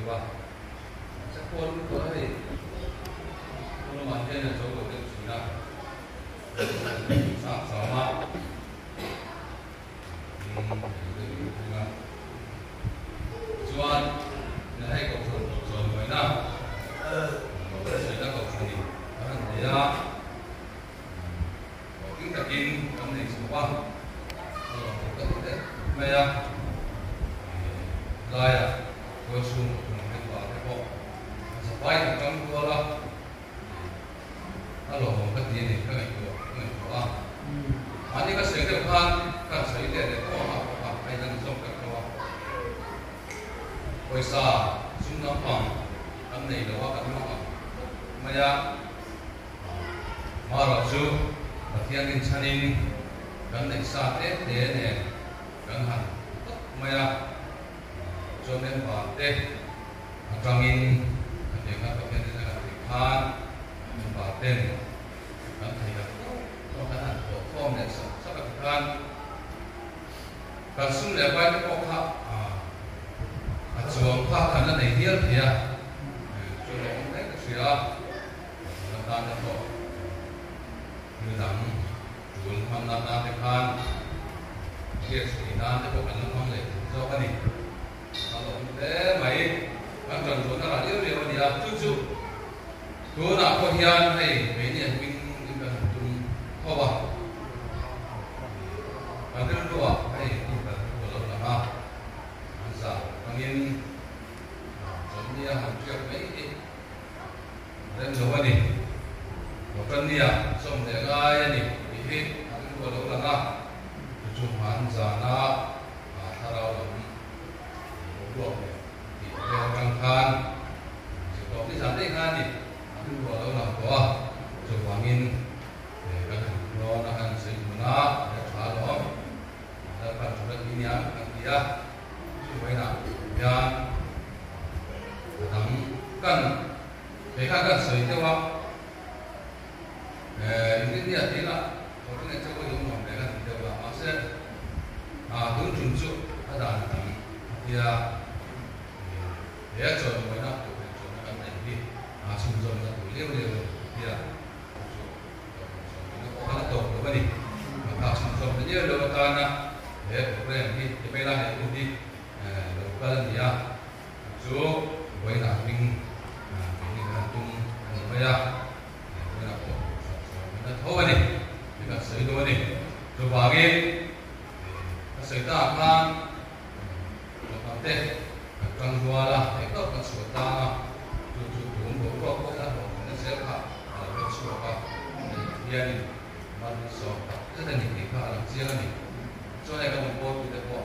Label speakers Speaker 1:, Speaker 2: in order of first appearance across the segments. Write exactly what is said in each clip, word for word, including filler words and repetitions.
Speaker 1: ba sẽ cuốn có thì nó mà trên là chỗ của cái chỉ là sắp sớm mà chuan là hay cầu chuẩn rồi mới nào có thể là cầu chuẩn thì anh thấy ra có cái đặc kim trong này số ba có thể mày à rồi à tôi xuống một cái quả cái bộ sắp bay được trong cua đó nó lồng một cái gì này cái này của cái này của anh anh ấy có sấy được không có sấy để để có học học hay là dùng cái đó bây giờ chúng nó bằng anh này là cái nó mà ya mà rồi chú là thiên nhiên chân in cái này sao thế thế này cái hẳn mà ya cho nên bảo thế trong in để các bạn thấy là cái khan bảo tên các thầy là có cái hẳn của form này sắp sắp được khan các xung lại quay cái bộ khác à chuông khác khả năng này hiếu thì à cho nên đấy cái gì à chúng ta đã có như rằng chuông tham gia ta cái khan kia thì ta sẽ có khả năng mang lại do cái này thế mấy các trường chúng ta là yếu điều gì à chút chút tôi là có hiền hay mấy nhà mình mình cần dùng kho vào và cái đồ hay mình cần của nó là ha giờ bằng in giống như hàng triệu mấy cái đến số này một cân đi à xong để gai này thì hết cái của nó là ha dùng hàng giả na thà đâu là được thì theo răng khan chỉ có cái sản đấy khan thì cái của nó làm có rồi quảng in để các nó nó ăn xây dựng nó để phá đó đã phát triển được cái nhám cái kia chứ vậy nào ya thằng cần để các cần xây theo không những cái gì thế là có cái này cho cái dùng làm để các theo là nó sẽ à hướng chuẩn dụng các đàn thì để cho mọi người học được cho nó cái này à sử dụng là tuổi liêu liêu thì là nó có tốt của mình mà các sử dụng nó nhiều đâu ta na để có cái gì thì bây giờ này cũng đi đâu có gì à chú với là mình mình là tung bây giờ bây giờ nó thôi này thì là sử dụng này rồi vào cái sử ta khan rồi thế trong hoa là cái đó là số ta chủ chủ cũng cũng có có là nó sẽ khác là cái số khác hiện mà số rất là nhiều cái khác là riêng này cho nên cái một bộ thì được bộ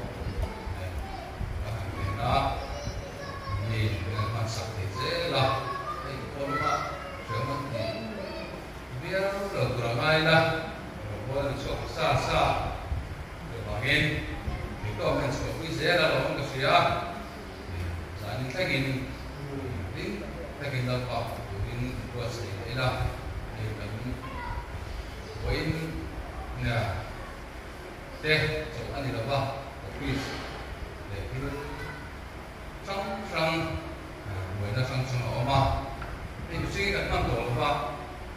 Speaker 1: cái đó thì cái quan sát thì dễ là cái con mà chuyện mà thì biết được rồi ngay là rồi bộ số xa xa rồi bằng cái cái đó mình số quý dễ là nó không có gì à những cái gì những cái gì đó có những cái gì đấy là thì mình với nè thế chỗ anh thì đâu có quiz để cái trong trong với nó trong trong nó mà thì suy cái quan trọng là vào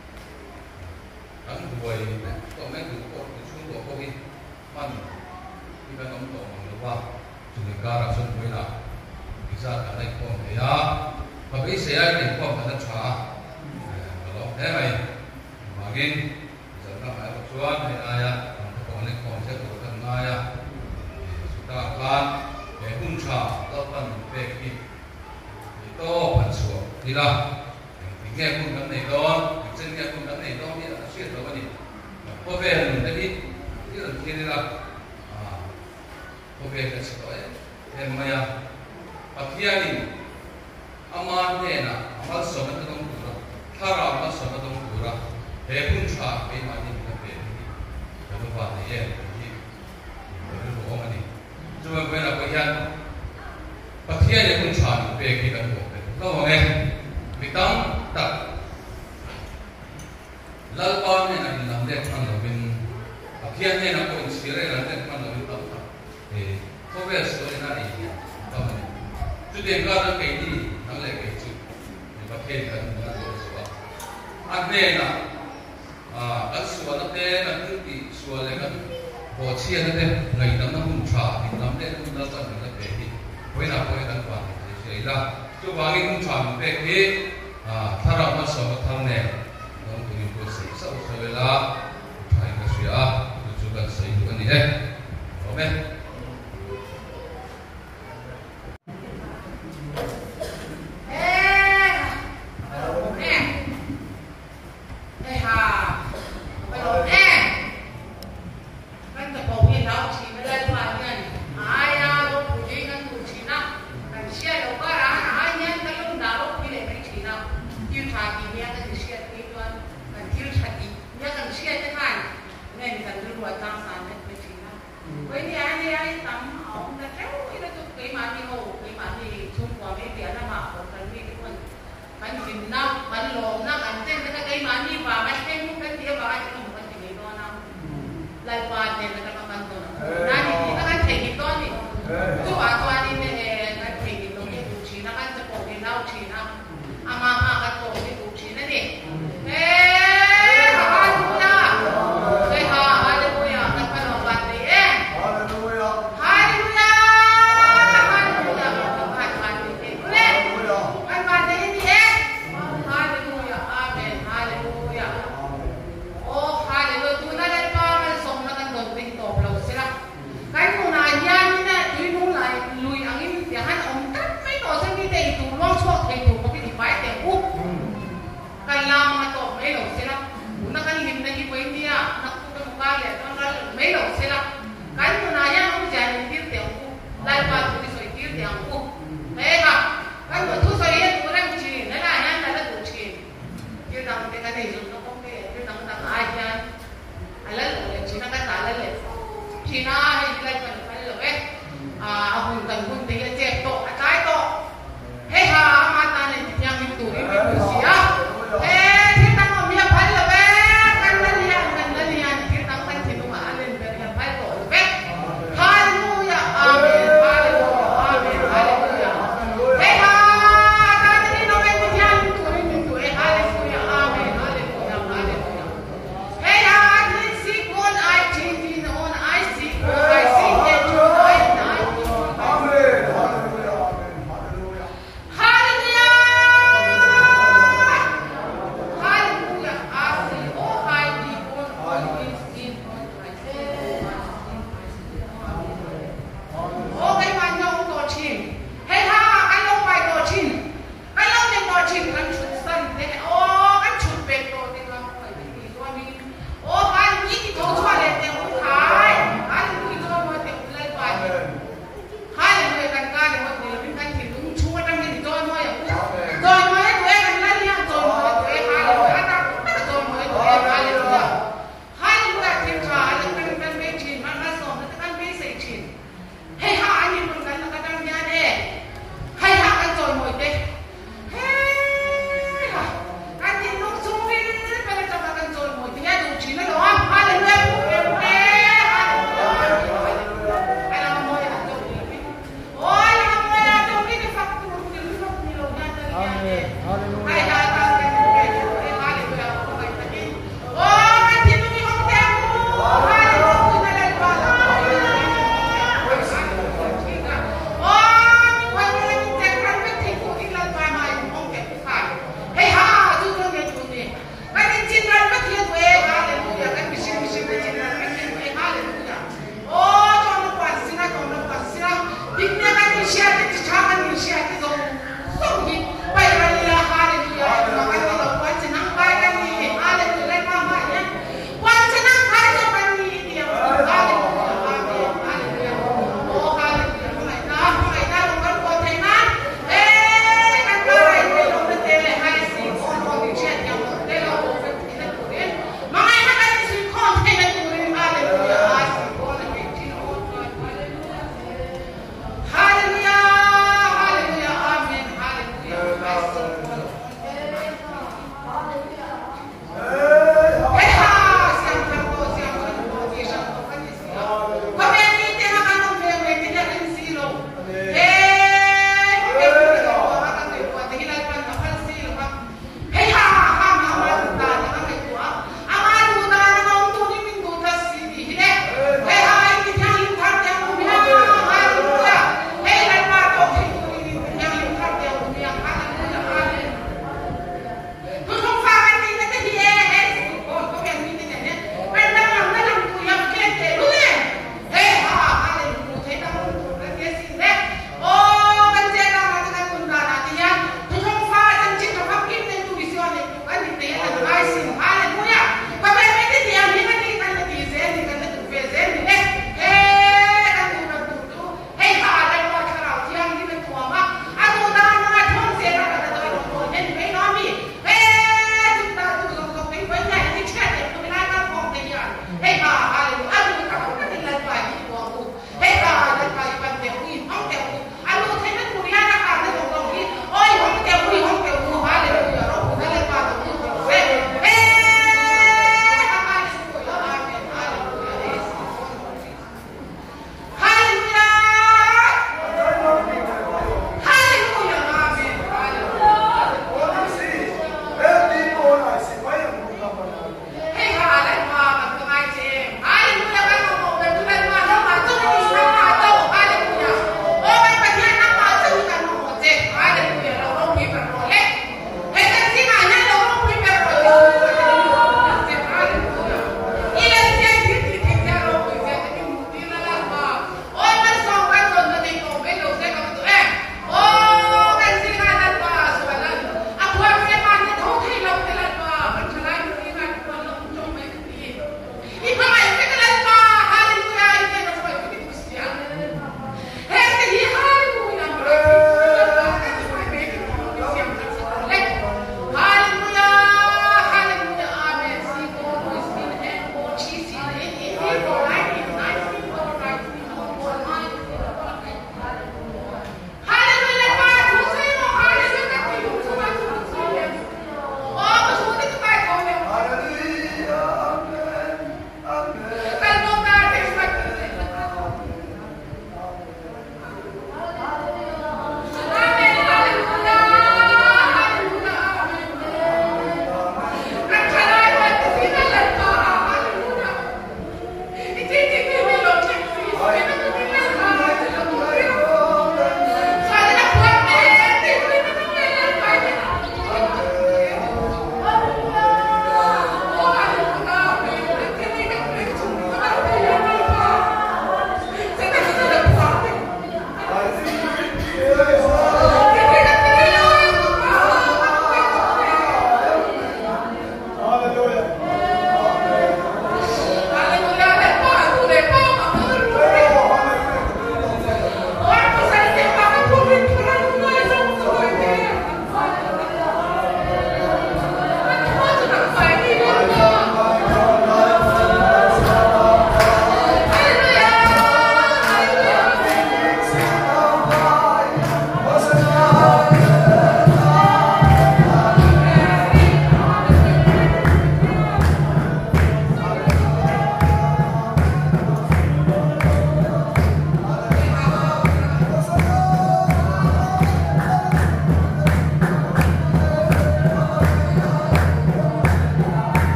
Speaker 1: cái buổi có mấy cái cuộc xuống của cô đi ăn thì cái nóng tổ nó vào chúng ta ra xuống với nào ra cả đây con thấy á và cái xe thì con phải đặt trả đó thế này mà cái giờ nó phải một số này ai á còn này còn sẽ có thằng ai á chúng ta can để hun trả đó phần về cái thì to phần số thì là thì nghe con cái này đó trên nghe con cái này đó như là xuyên đó cái gì có về mình thấy biết cái là kia là à có về cái số đấy em mày à Akhirnya, aman deh na, amal sama tu dong pura, thara amal sama dong pura, hepun cah, hei mani kita pergi, kalau bawa ni, ni, kalau bawa mani, cuma kau nak pergian, akhirnya hepun cah ni pergi kan bawa, kau mana, bitam tak, lalpan ni nak dalam dek kan lawin, akhirnya nak kau inspirasi dalam dek kan lawin tak, eh, kau biasa ni nak ini. Itu dia kalau kayak ini khen kan na lo so an ne na a kan suwa na te kan ti suwa le kan ho chia na te ngai nam na hun tha ni nam le hun na kan na pe hi hoi na hoi kan pa se la chu wa gi hun tha pe hi a thara ma so ma thang ne nong tu ni ko se sa so le la thai ka sia tu chu kan sai tu ani he amen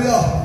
Speaker 2: Hallelujah.